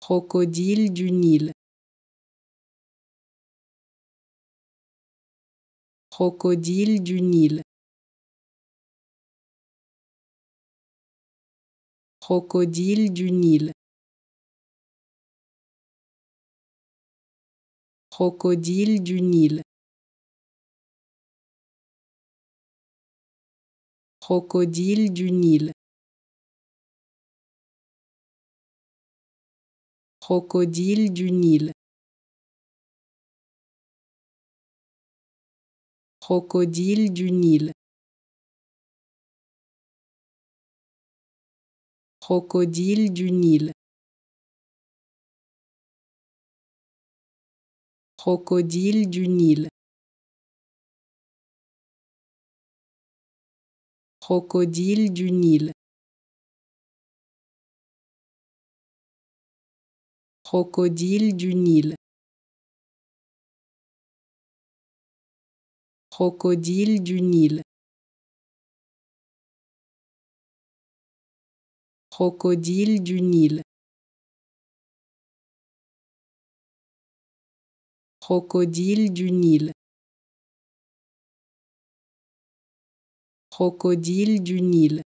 Crocodile du Nil. Crocodile du Nil. Crocodile du Nil. Crocodile du Nil. Crocodile du Nil. Crocodile du Nil. Crocodile du Nil. Crocodile du Nil. Crocodile du Nil. Crocodile du Nil. Crocodile du Nil. Crocodile du Nil. Crocodile du Nil. Crocodile du Nil. Crocodile du Nil.